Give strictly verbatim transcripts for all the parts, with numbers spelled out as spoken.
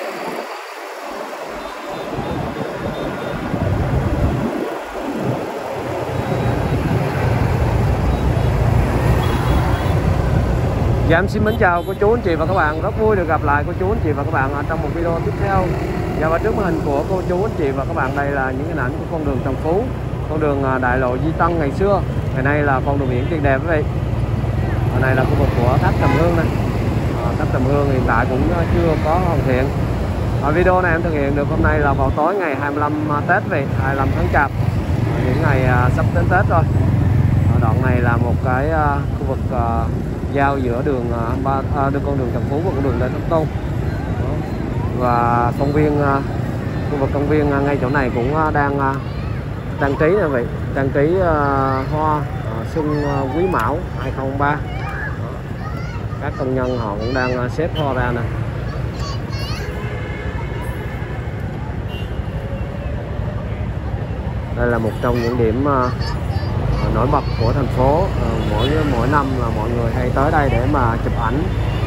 Dạ em xin mến chào cô chú anh chị và các bạn, rất vui được gặp lại cô chú anh chị và các bạn trong một video tiếp theo. Dạ và trước màn hình của cô chú anh chị và các bạn đây là những hình ảnh của con đường Trần Phú, con đường đại lộ Duy Tân ngày xưa, ngày nay là con đường biển tuyệt đẹp quý vị. Ở này là khu vực của tháp Trầm Hương này. À, tháp Trầm Hương hiện tại cũng chưa có hoàn thiện. Ở video này em thực hiện được hôm nay là vào tối ngày hai mươi lăm Tết về hai mươi lăm tháng Chạp, những ngày à, sắp đến Tết rồi. Ở đoạn này là một cái à, khu vực à, giao giữa đường ba à, đường con đường Trần Phú và con đường Lê Thánh Tôn. Và công viên à, khu vực công viên à, ngay chỗ này cũng à, đang à, trang trí nè vị, trang trí à, hoa à, xuân à, Quý Mão hai không không ba. Các công nhân họ cũng đang à, xếp hoa ra nè. Đây là một trong những điểm uh, nổi bật của thành phố. Uh, mỗi mỗi năm là mọi người hay tới đây để mà chụp ảnh,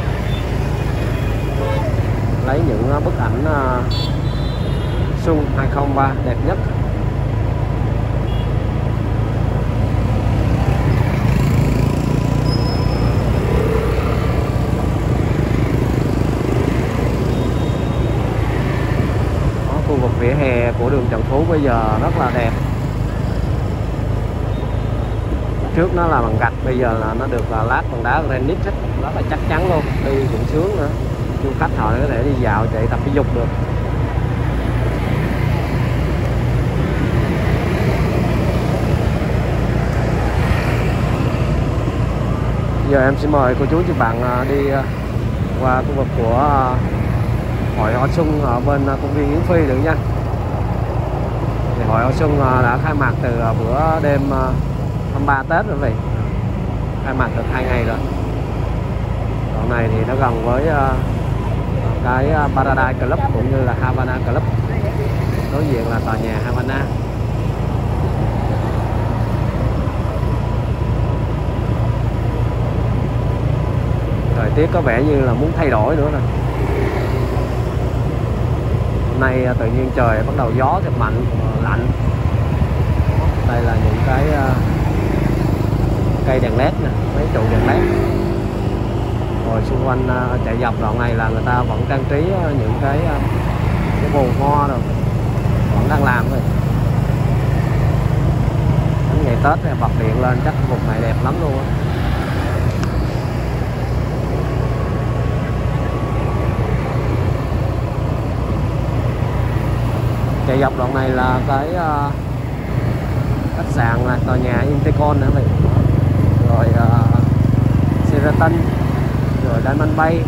lấy những uh, bức ảnh uh, xuân hai không không ba đẹp nhất. Khu vực vỉa hè của đường Trần Phú bây giờ rất là đẹp. Trước nó là bằng gạch, bây giờ là nó được là lát bằng đá granite, rất là chắc chắn luôn, đi cũng sướng nữa. Du khách họ có thể đi dạo chạy tập thể dục được. Giờ em xin mời cô chú chị bạn đi qua khu vực của Hội Hoa Xuân ở bên công viên Yến Phi được nha. Thì Hội Hoa Xuân đã khai mạc từ bữa đêm hai mươi ba Tết rồi vậy, khai mạc được hai ngày rồi. Đoạn này thì nó gần với cái Paradise Club cũng như là Havana Club, đối diện là tòa nhà Havana. Thời tiết có vẻ như là muốn thay đổi nữa rồi. Hôm nay tự nhiên trời bắt đầu gió thật mạnh, lạnh. Đây là những cái uh, cây đèn led nè, mấy trụ đèn led. Rồi xung quanh uh, chạy dọc đoạn này là người ta vẫn trang trí uh, những cái uh, cái bồn hoa rồi, vẫn đang làm thôi. Đến ngày Tết thì bật điện lên chắc khu vực này đẹp lắm luôn á. Chạy dọc đoạn này là cái uh, khách sạn này, tòa nhà Intercon nữa vậy. Rồi uh, Sheraton, rồi Diamond Bay.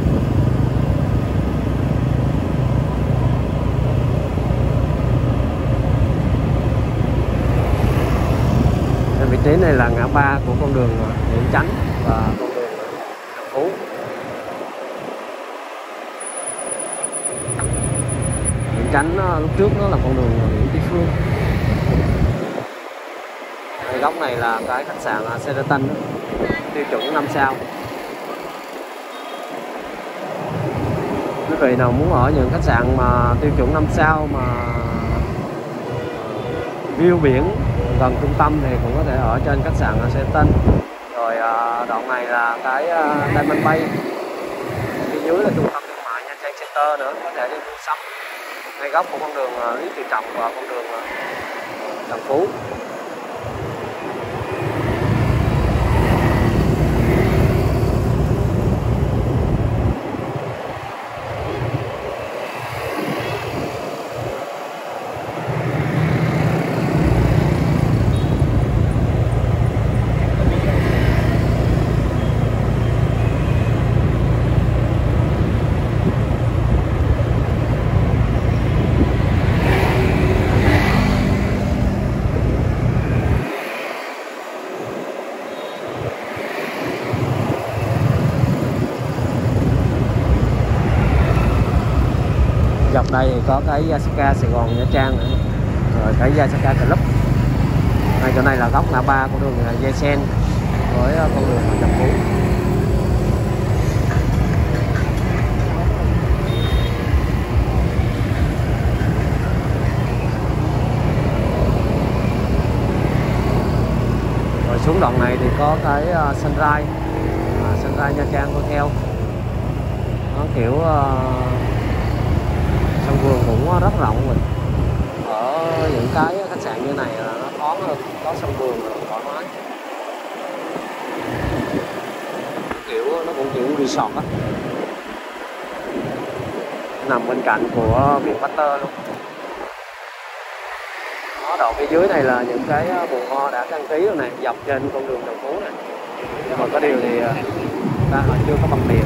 Cái vị trí này là ngã ba của con đường Nguyễn Chánh và con đường Trần Phú. Tránh lúc trước nó là con đường Nguyễn Tri Phương. Đây, góc này là cái khách sạn Sheraton tiêu chuẩn năm sao. Quý vị nào muốn ở những khách sạn mà tiêu chuẩn năm sao mà view biển gần trung tâm thì cũng có thể ở trên khách sạn Sheraton. Rồi đoạn này là cái Diamond Bay, phía dưới là trung tâm thương mại Nha Trang Center nữa, có thể đi mua sắm. Ngay góc của con đường Lý Tự Trọng và con đường Trần Phú. Dọc đây thì có cái Yasaka Sài Gòn Nha Trang nữa, rồi cái Yasaka Club. Ngay chỗ này là góc ngã ba của đường Dây Sen với con đường Trần Phú. đoạn này thì có cái uh, Sunrise, uh, Sunrise Nha Trang Hotel. Nó kiểu uh, sân vườn cũng rất rộng rồi. Ở những cái khách sạn như này là nó thoáng hơn, có sân vườn rồi thoải mái. Kiểu nó cũng kiểu resort á, nằm bên cạnh của viện Pasteur luôn. Đó, đoạn phía dưới này là những cái vườn hoa đã đăng ký rồi này, dọc trên con đường Trần Phú này. Nhưng mà có điều thì ta họ chưa có bật điện,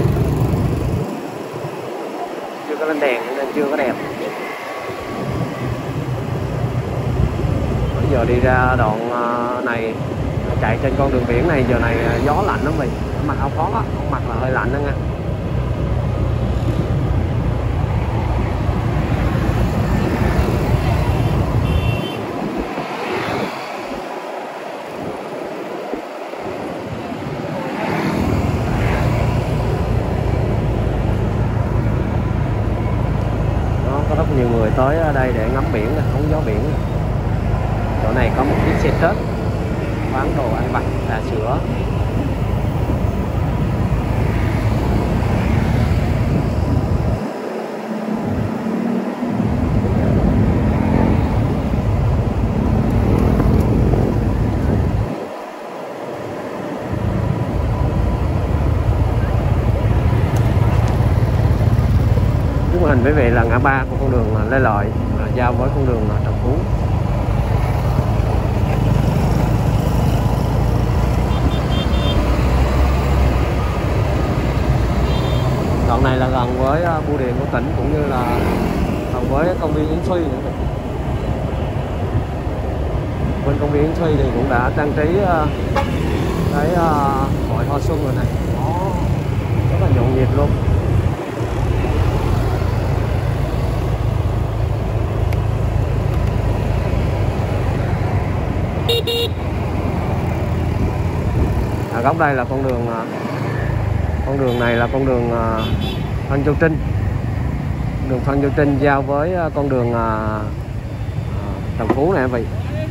chưa có lên đèn nên chưa có đẹp. Bây giờ đi ra đoạn này, chạy trên con đường biển này, giờ này gió lạnh lắm mình, mặc áo khoác á, mặc là hơi lạnh đó nha. Đó, có rất nhiều người tới ở đây để ngắm biển, hóng gió biển. Chỗ này có một chiếc xe Tết bán đồ ăn vặt, trà sữa. Trước màn hình quý vị là ngã ba của con đường Lê Lợi, giao với con đường Trần Phú. Đoạn này là gần với bưu điện của tỉnh cũng như là gần với công viên Yến Phi nữa. Bên công viên Yến Phi thì cũng đã trang trí cái hội hoa xuân rồi này. Đó, rất là nhộn nhịp luôn. À, góc đây là con đường con đường này là con đường Phan Châu Trinh, đường Phan Châu Trinh giao với con đường Trần Phú này vậy.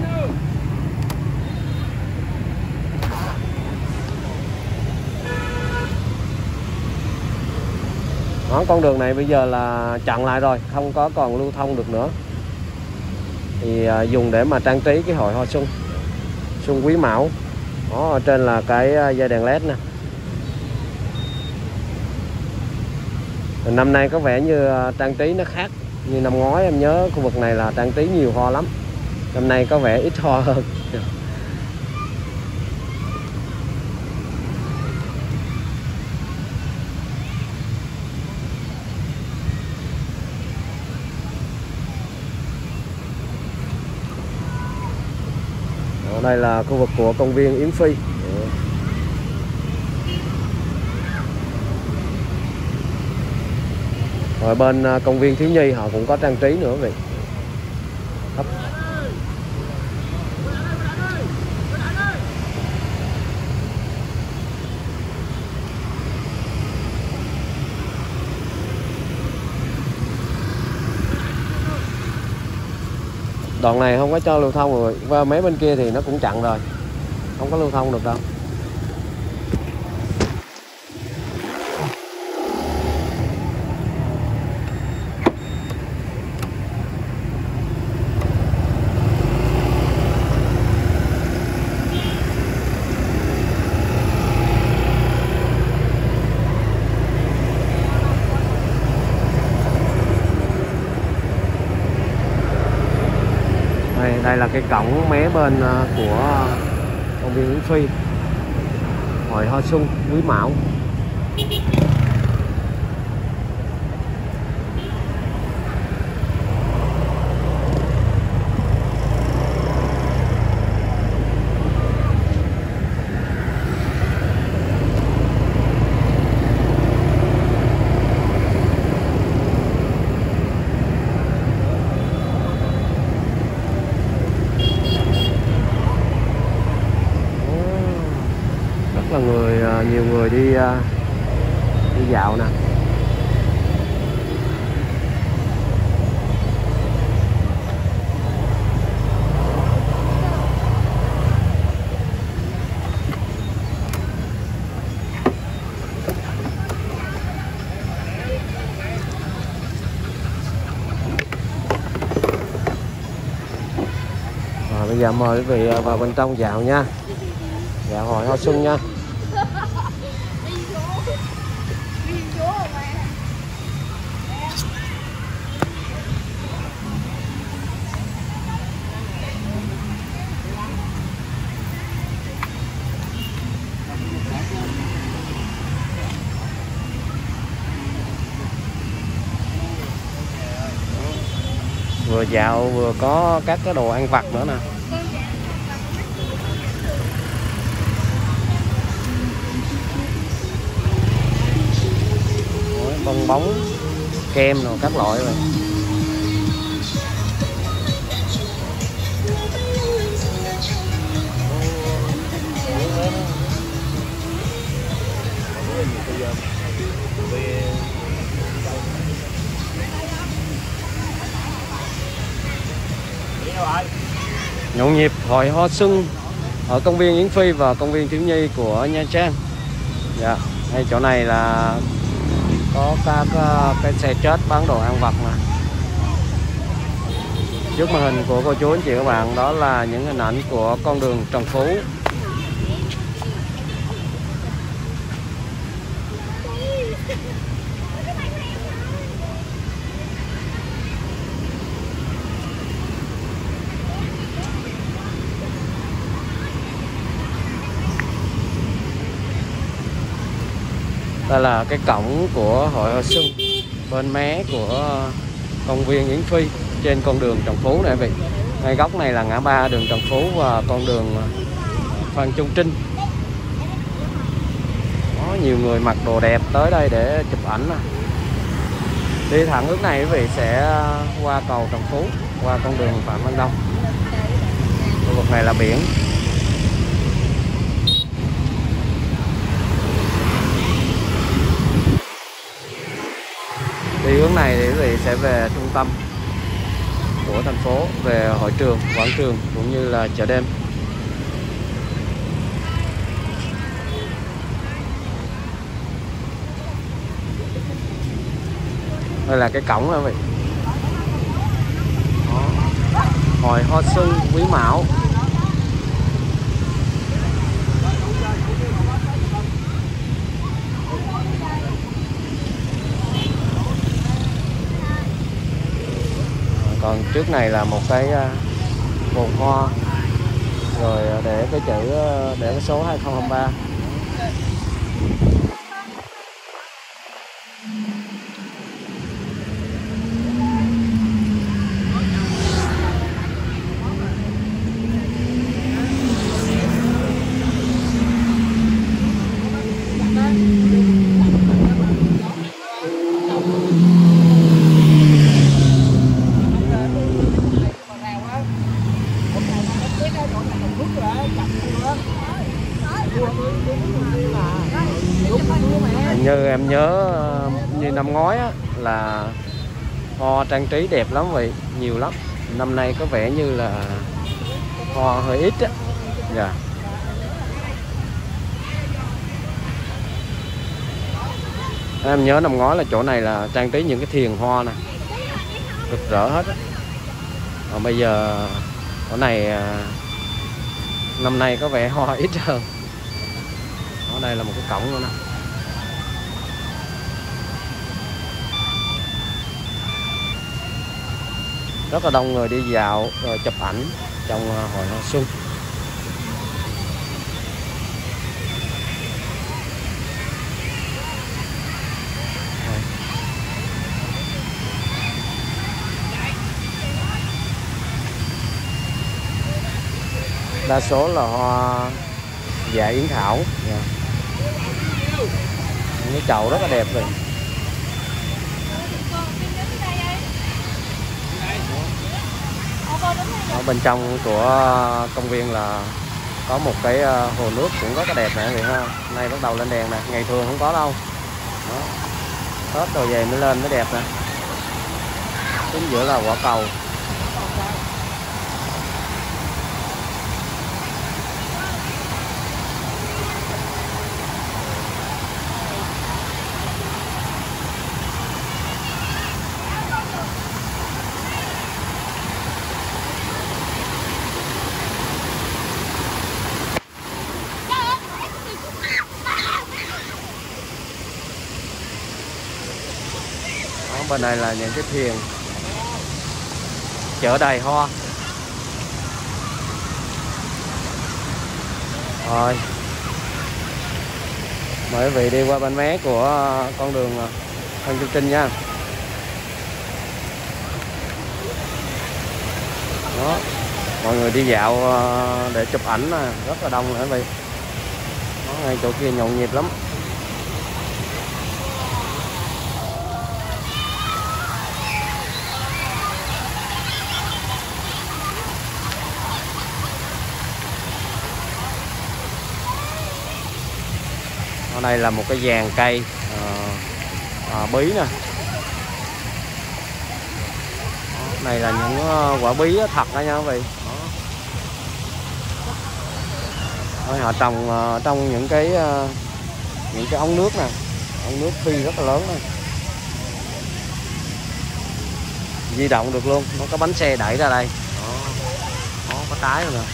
Đó, con đường này bây giờ là chặn lại rồi, không có còn lưu thông được nữa. Thì dùng để mà trang trí cái hội hoa xuân Xuân Quý Mão. Đó, ở trên là cái dây đèn led nè. Năm nay có vẻ như trang trí nó khác. Như năm ngoái em nhớ khu vực này là trang trí nhiều hoa lắm. Năm nay có vẻ ít hoa hơn. Ở đây là khu vực của công viên Yến Phi. Ở bên công viên thiếu nhi họ cũng có trang trí nữa vậy. Đoạn này không có cho lưu thông rồi, và mấy bên kia thì nó cũng chặn rồi, không có lưu thông được đâu. Đây là cái cổng mé bên của công viên Yến Phi, hội hoa xuân Quý Mão. Là người nhiều người đi đi dạo nè. Bây giờ mời quý vị vào bên trong dạo nha, dạo hội Hoa Xuân nha. Vừa dạo vừa có các cái đồ ăn vặt nữa nè. Bong bóng, kem rồi các loại rồi. Nhộn nhịp hội Hoa Xuân ở công viên Yến Phi và công viên thiếu nhi của Nha Trang. Dạ, ngay chỗ này là có các cái xe chết bán đồ ăn vặt nè. Trước màn hình của cô chú anh chị các bạn đó là những hình ảnh của con đường Trần Phú. Đây là cái cổng của hội Hoa Xuân bên mé của công viên Yến Phi trên con đường Trần Phú này vị. Ngay góc này là ngã ba đường Trần Phú và con đường Phan Chu Trinh. Có nhiều người mặc đồ đẹp tới đây để chụp ảnh nè. Đi thẳng hướng này quý vị sẽ qua cầu Trần Phú, qua con đường Phạm Văn Đồng. Khu vực này là biển. Đi hướng này thì quý vị sẽ về trung tâm của thành phố, về hội trường, quảng trường cũng như là chợ đêm. Đây là cái cổng đó quý vị. Hội Hoa Xuân Quý Mão. Còn trước này là một cái vườn hoa, rồi để cái chữ, để cái số hai không hai ba. Như em nhớ như năm ngoái á, là hoa trang trí đẹp lắm vậy, nhiều lắm. Năm nay có vẻ như là hoa hơi ít á. Dạ. Em nhớ năm ngoái là chỗ này là trang trí những cái thiền hoa nè, rực rỡ hết á. Còn bây giờ chỗ này năm nay có vẻ hoa ít hơn. Ở đây là một cái cổng nữa nè. Rất là đông người đi dạo rồi chụp ảnh trong hội Hoa Xuân. Đa số là hoa dạ yến thảo. Yeah. Những cái chậu rất là đẹp rồi. Ở bên trong của công viên là có một cái hồ nước cũng rất là đẹp nè, ha. Nay bắt đầu lên đèn nè, ngày thường không có đâu. Đó. Hết rồi về mới lên mới đẹp nè. Chính giữa là quả cầu. bên này là những cái thuyền chở đầy hoa. Rồi mời quý vị đi qua bên mé của con đường Phan Chu Trinh nha. Đó, mọi người đi dạo để chụp ảnh rất là đông nữa quý vị. Đó, ngay chỗ kia nhộn nhịp lắm. Ở đây là một cái dàn cây à, à, bí nè. Này là những quả bí thật đó nha quý vị. Đó. Họ trồng trong những cái những cái ống nước nè, ống nước phi rất là lớn này, di động được luôn. Nó có bánh xe đẩy ra đây. Đó, đó có trái rồi nè.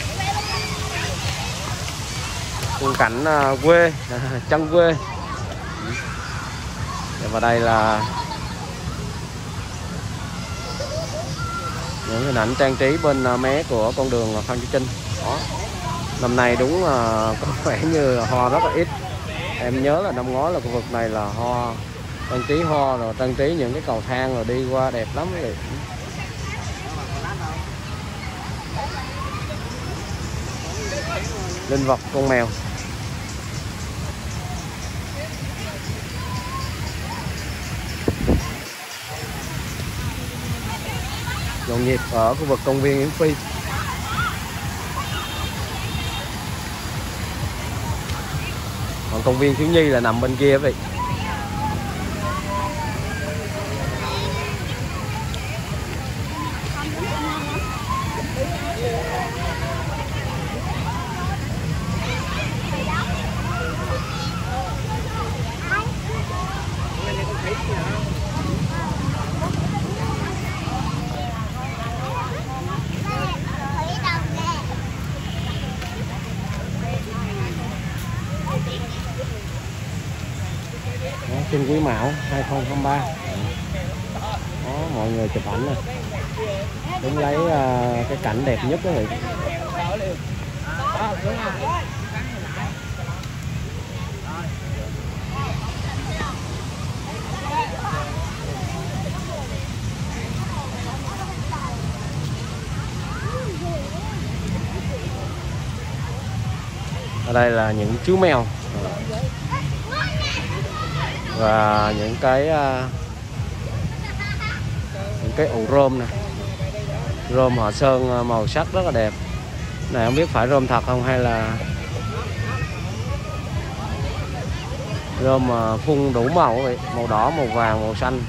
Khung cảnh quê, chân quê. Và đây là những hình ảnh trang trí bên mé của con đường Phan Chu Trinh. Đó. Năm nay đúng là có vẻ như hoa rất là ít. Em nhớ là năm ngoái là khu vực này là hoa, trang trí hoa rồi trang trí những cái cầu thang rồi đi qua đẹp lắm. Vậy. Linh vật con mèo. Nhộn nhịp ở khu vực công viên Yến Phi. Còn công viên thiếu nhi là nằm bên kia vậy. Trên Quý Mão hai không hai ba. Đó, mọi người chụp ảnh nè. Đúng lấy uh, cái cảnh đẹp nhất đó vậy. Ở đây là những chú mèo và những cái những cái ụ rơm nè, rơm họ sơn màu sắc rất là đẹp. Này không biết phải rơm thật không hay là rơm mà phun đủ màu vậy, màu đỏ, màu vàng, màu xanh.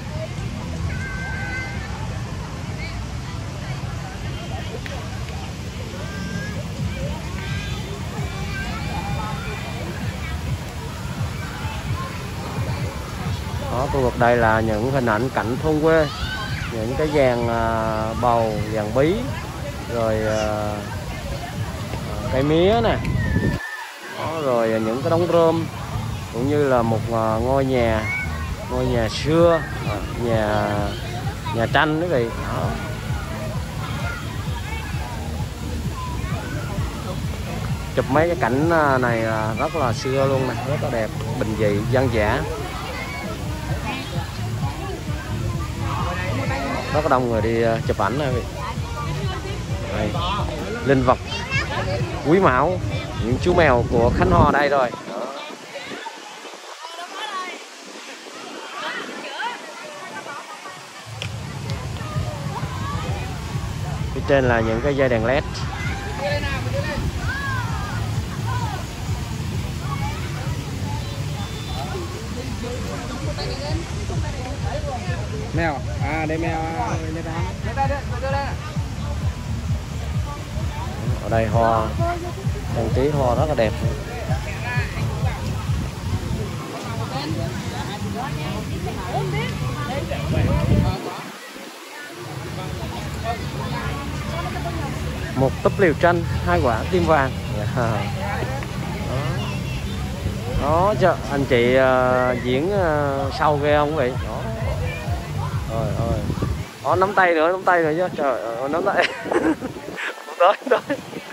Đó, khu vực đây là những hình ảnh cảnh thôn quê, những cái dàn à, bầu, dàn bí, rồi à, cây mía nè. Đó, rồi những cái đống rơm, cũng như là một à, ngôi nhà, ngôi nhà xưa, à, nhà nhà tranh quý vị. Đó. Chụp mấy cái cảnh này là rất là xưa luôn nè, rất là đẹp, bình dị, dân dã. Rất là đông người đi chụp ảnh này. Đây, linh vật Quý Mão, những chú mèo của Khánh Hòa đây rồi. Phía trên là những cái dây đèn led. Mèo à, đây mèo. Ở đây hoa, trang trí hoa rất là đẹp. Một túp liều tranh, hai quả tim vàng. Đó, đó cho anh chị uh, diễn uh, sau ghê không vậy? Đó. Trời ơi. Ó, nắm tay nữa, nắm tay nữa chứ. Trời ơi, nắm tay. Tới, tới.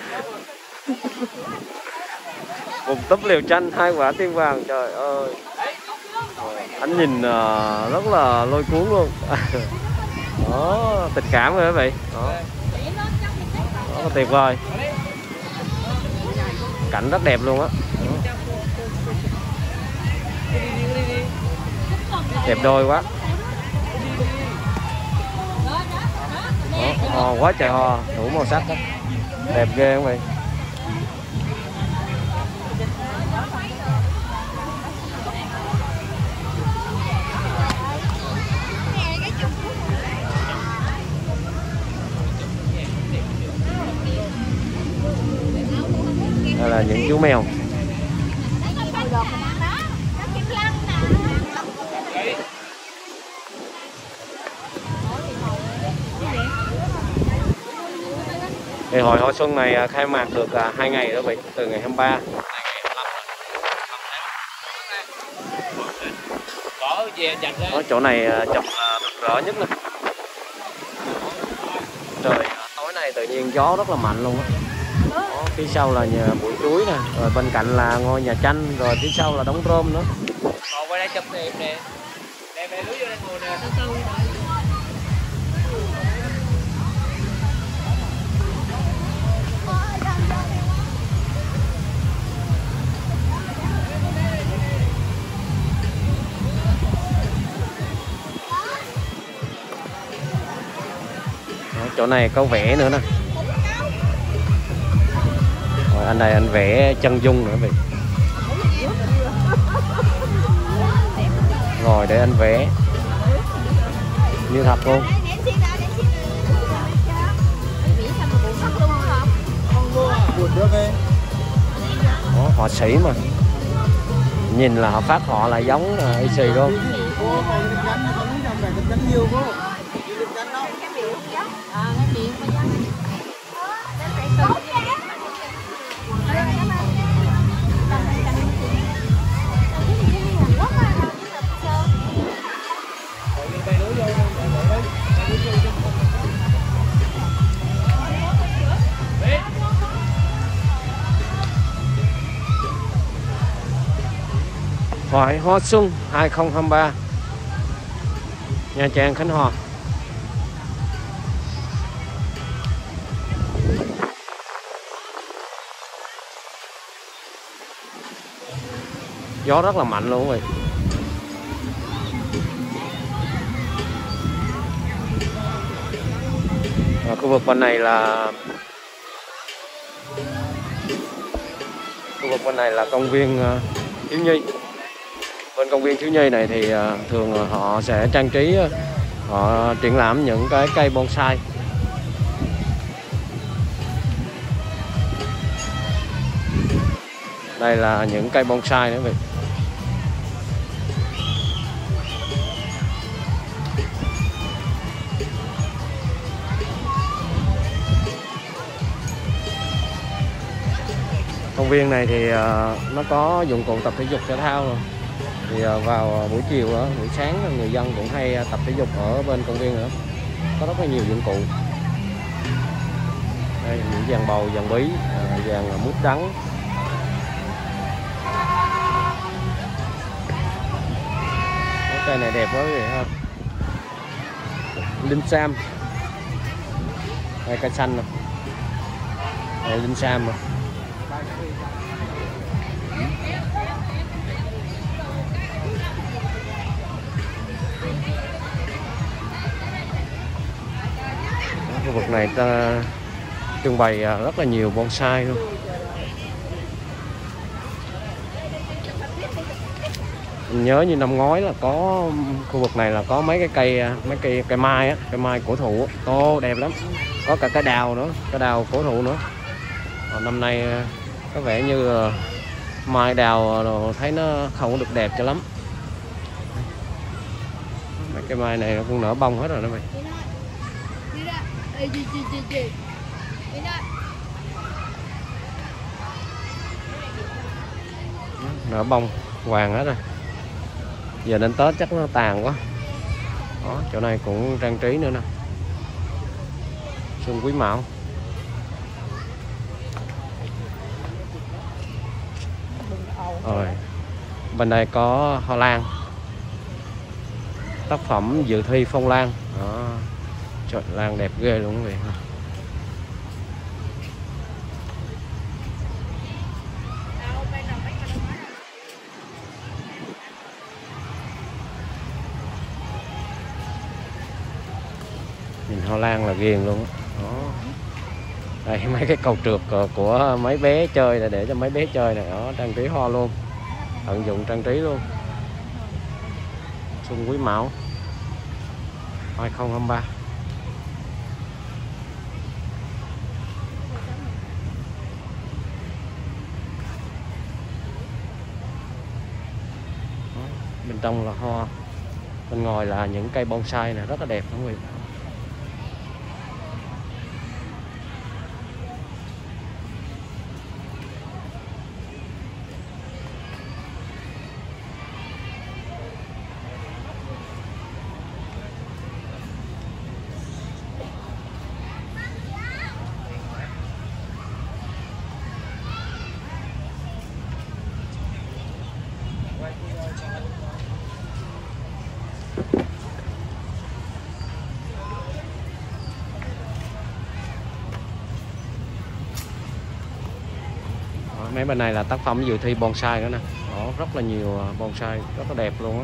Một túp liều chanh, hai quả tim vàng. Trời ơi. Anh nhìn uh, rất là lôi cuốn luôn. Đó, tình cảm rồi quý vị. Đó. Đó, tuyệt vời. Cảnh rất đẹp luôn á. Đẹp đôi quá. Đó, hò quá trời hò, đủ màu sắc đó. Đẹp ghê không vậy? Đây là những chú mèo. Thì hội Hoa Xuân này khai mạc được hai ngày đó vậy, từ ngày hai mươi ba. Ở chỗ này chụp rực rỡ nhất nè. Trời tối nay tự nhiên gió rất là mạnh luôn á. Phía sau là nhà bụi chuối nè, rồi bên cạnh là ngôi nhà tranh, rồi phía sau là đống rơm nữa. Còn qua đây chụp đẹp nè. Đem về lưới vô đây ngồi nè. Đó, chỗ này có vẽ nữa nè. Rồi, anh này anh vẽ chân dung nữa vậy. Rồi để anh vẽ như thật luôn. Đó, họa sĩ mà nhìn là họ phát họ là giống y xì luôn. Hội Hoa Xuân hai không hai ba Nha Trang, Khánh Hòa. Gió rất là mạnh luôn rồi. Và khu vực bên này là khu vực bên này là công viên uh, thiếu nhi. Bên công viên thiếu nhi này thì uh, thường họ sẽ trang trí, uh, họ triển lãm những cái cây bonsai. Đây là những cây bonsai nữa vậy. Công viên này thì uh, nó có dụng cụ tập thể dục thể thao rồi. Thì uh, vào buổi chiều đó, buổi sáng người dân cũng hay tập thể dục ở bên công viên nữa. Có rất là nhiều dụng cụ. Đây những dàn bầu, dàn bí, uh, dàn mút trắng. Cây này đẹp quá quý vị ha. Linh sam. Đây cây xanh nè. Đây linh sam nè. Khu vực này ta trưng bày rất là nhiều bonsai luôn. Mình nhớ như năm ngoái là có khu vực này là có mấy cái cây mấy cây cây mai á, cây mai cổ thụ, ô đẹp lắm. Có cả cái đào nữa, cái đào cổ thụ nữa. Còn năm nay có vẻ như mai đào thấy nó không có được đẹp cho lắm. Mấy cái mai này nó cũng nở bông hết rồi đó mày. Nở bông vàng hết rồi. Giờ đến Tết chắc nó tàn quá. Đó, chỗ này cũng trang trí nữa nè. Xuân Quý Mão. Rồi. Bên đây có hoa lan. Tác phẩm dự thi phong lan. Đó. Trời, lan đẹp ghê luôn quý vị. Nhìn hoa lan là ghiền luôn đó. Đây mấy cái cầu trượt của mấy bé chơi là để cho mấy bé chơi này, đó trang trí hoa luôn, tận dụng trang trí luôn. Xuân Quý Mão hai không hai ba. Bên trong là hoa, bên ngoài là những cây bonsai này rất là đẹp quý vị. Mấy bên này là tác phẩm dự thi bonsai nữa nè. Đó, rất là nhiều bonsai rất là đẹp luôn á.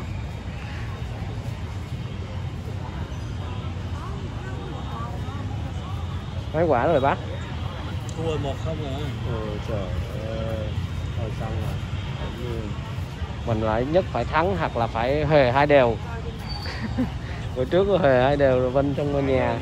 Mấy quả rồi bác? Thua một không rồi. Ừ, trời ơi. Thôi xong rồi. Mình lại nhất phải thắng hoặc là phải hề hai đều. Bữa trước có hề hai đều rồi Vinh trong ngôi nhà.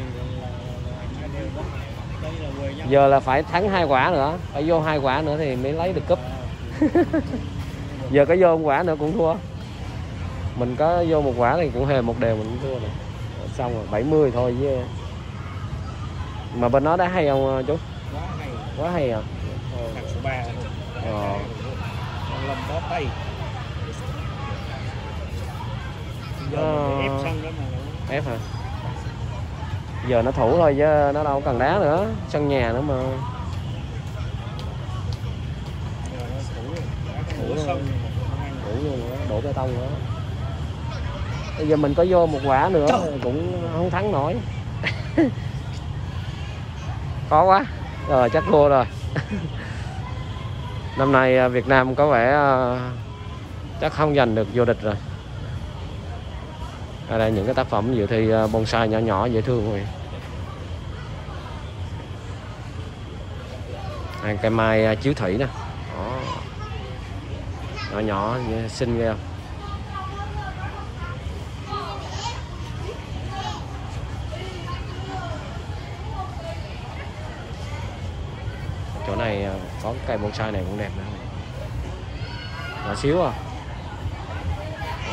Giờ là phải thắng hai quả nữa, phải vô hai quả nữa thì mới lấy được cúp. Giờ có vô một quả nữa cũng thua. Mình có vô một quả thì cũng hề một đều mình cũng thua rồi. Xong rồi bảy mươi thôi chứ. Mà bên đó đã hay không chú? Quá hay. Quá hay à. Thằng số ba. Ờ. Lâm bó tay. Giờ Nó... ép sân đó mà. Ép hả? Giờ nó thủ thôi chứ nó đâu cần đá nữa, sân nhà nữa mà. Giờ nó thủ rồi. Thủ Thủ sân. Thủ luôn đó, đổ bê tông nữa. Bây giờ mình có vô một quả nữa Trời. Cũng không thắng nổi. Khó quá. Rồi chắc thua rồi. Năm nay Việt Nam có vẻ chắc không giành được vô địch rồi. Ở đây những cái tác phẩm dự thi bonsai nhỏ nhỏ dễ thương rồi. Đây, cây mai chiếu thủy nè. Đó. Nhỏ nhỏ xinh ghê không? Chỗ này có cây bonsai này cũng đẹp nè. Nhỏ xíu à. Đó.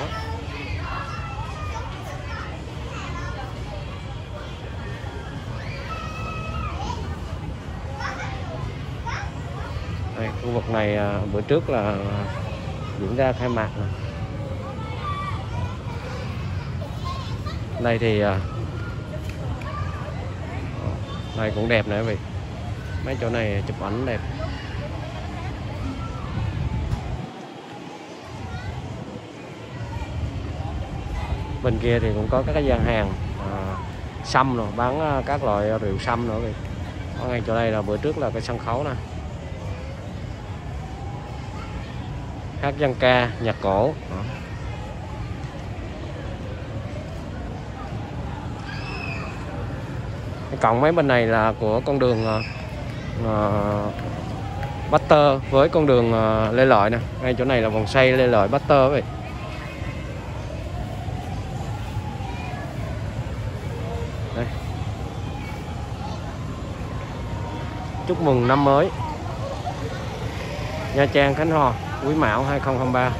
Đây, khu vực này bữa trước là diễn ra khai mạc này. Đây thì này cũng đẹp nè quý vị. Mấy chỗ này chụp ảnh đẹp. Bên kia thì cũng có các cái gian hàng à, sâm rồi, bán các loại rượu sâm nữa. Ở ngay chỗ đây là bữa trước là cái sân khấu nè. Hát dân ca, nhạc cổ. Đó. Cộng mấy bên này là của con đường uh, Butter với con đường uh, Lê Lợi nè. Ngay chỗ này là vòng xoay Lê Lợi Butter vậy. Đây. Chúc mừng năm mới Nha Trang, Khánh Hòa, Quý Mão hai không hai ba.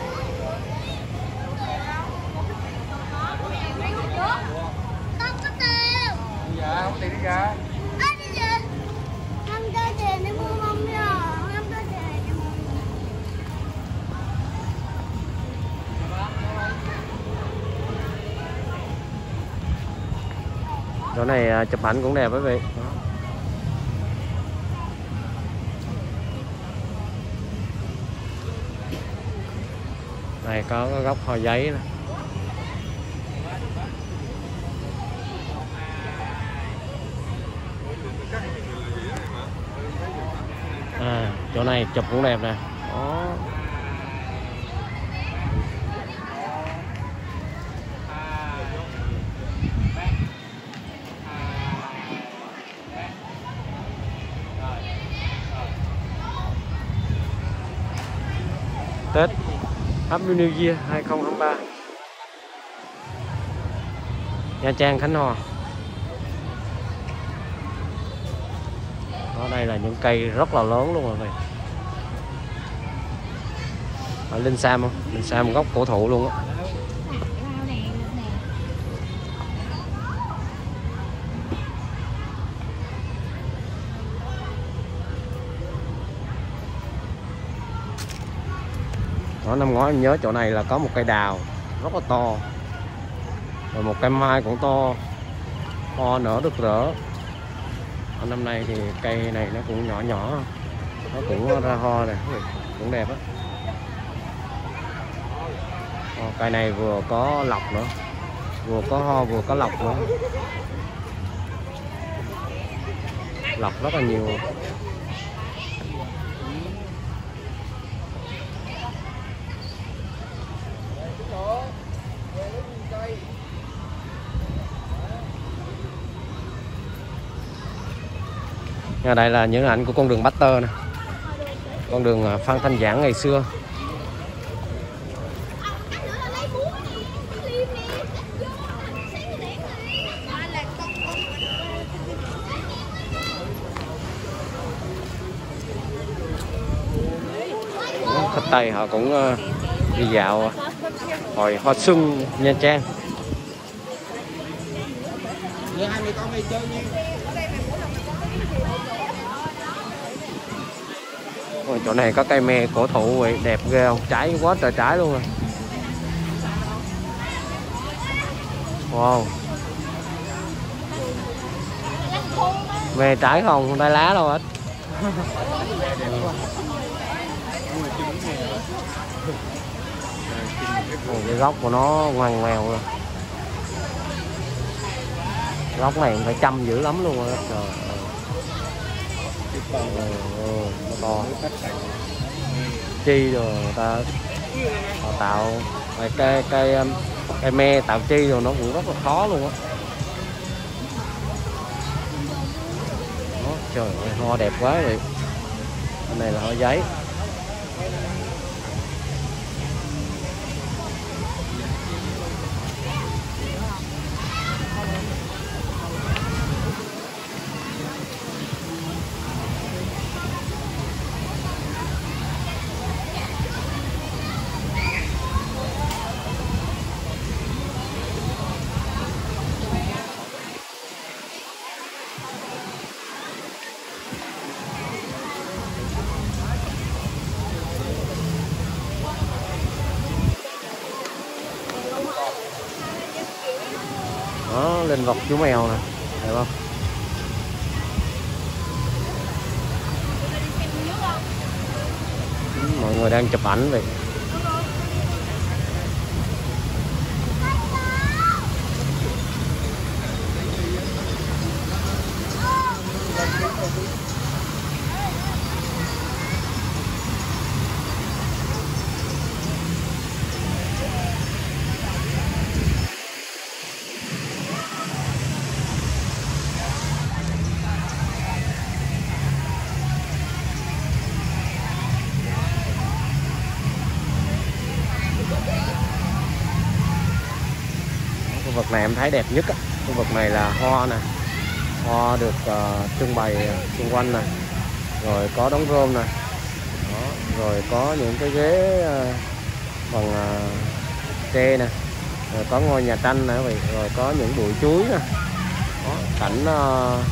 Dạ, không tiền đi ra. Chỗ này chụp ảnh cũng đẹp quý vị. Này có cái gốc hoa giấy này. À, chỗ này chụp cũng đẹp nè. Đó. Tết Happy New Year hai không hai ba, Nha Trang, Khánh Hòa. Ở đây là những cây rất là lớn luôn rồi này. Ở Linh Sam không? Linh Sam gốc cổ thụ luôn á. Đó, năm ngoái em nhớ chỗ này là có một cây đào rất là to, rồi một cây mai cũng to, hoa nở rực rỡ. Năm nay thì cây này nó cũng nhỏ nhỏ, nó cũng ra hoa này, cũng đẹp á. Cây này vừa có lọc nữa, vừa có hoa vừa có lọc nữa, lọc rất là nhiều. Ở đây là những ảnh của con đường Baxter nè, con đường Phan Thanh Giảng ngày xưa. Khách Tây họ cũng đi dạo hồi hoa xuân Nha Trang. Ôi, chỗ này có cây me cổ thụ vậy, đẹp ghê không? Trái quá trời trái luôn rồi. Wow. Me trái không, không tay lá đâu hết. Ôi, cái gốc của nó ngoằn ngoèo rồi. Gốc này phải chăm dữ lắm luôn rồi. Trời ơi. To chi rồi người ta họ tạo cây cây cây me tạo chi rồi nó cũng rất là khó luôn á. Trời ơi, hoa đẹp quá vậy. Cái này là hoa giấy. Đó, linh vật chú mèo nè, đẹp không? Mọi người đang chụp ảnh vậy. Khu vực này em thấy đẹp nhất á. Khu vực này là hoa nè, hoa được uh, trưng bày xung quanh nè, rồi có đống rơm nè, đó, rồi có những cái ghế uh, bằng uh, tre nè, rồi có ngôi nhà tranh nè, rồi có những bụi chuối nè, đó, cảnh uh,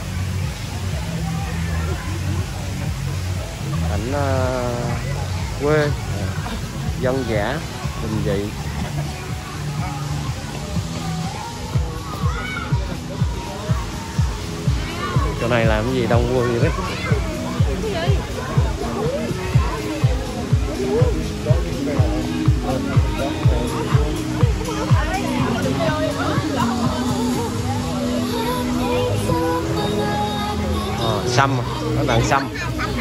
cảnh uh, quê dân dã bình dị. Chỗ này làm cái gì đông vui vậy đấy. Ờ, sâm, các bạn sâm.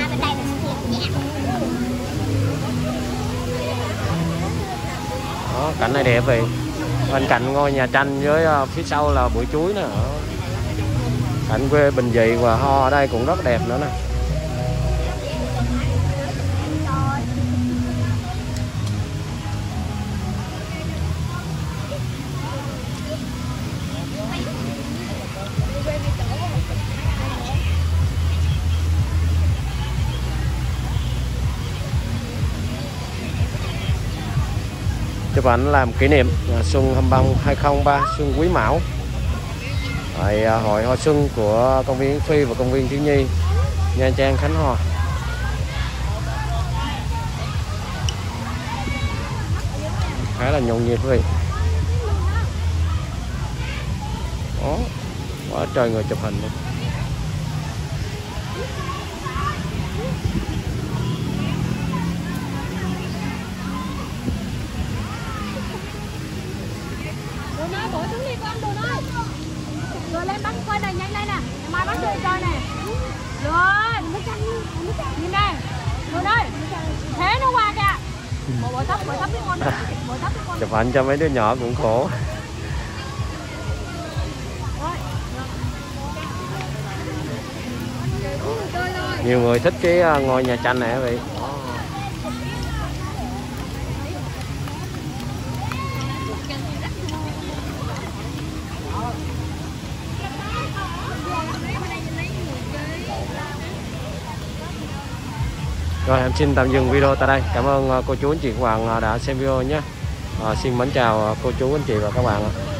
Đó, cảnh này đẹp vậy. Bên cạnh ngôi nhà tranh với uh, phía sau là bụi chuối nữa. Cảnh quê bình dị và ho ở đây cũng rất đẹp nữa nè. Chụp ảnh làm kỷ niệm xuân Hâm Bông hai không ba, xuân Quý Mão. Tại hội hoa xuân của công viên Yến Phi và công viên Thiếu Nhi Nha Trang, Khánh Hòa. Khá là nhộn nhịp vậy. Đó, quá trời người chụp hình luôn. Rồi lên bắn quay này, nhanh lên nè, mai bắn được chơi nè. Rồi, nhìn đây, rồi đây, thế nó qua kìa. Bộ bộ tóc, bộ tóc cái con, bộ tóc cái con. Chụp ảnh cho mấy đứa nhỏ cũng khổ. Nhiều người thích cái ngôi nhà tranh này vậy. Rồi em xin tạm dừng video tại đây. Cảm ơn cô chú anh chị các bạn đã xem video nhé. À, xin mến chào cô chú anh chị và các bạn ạ.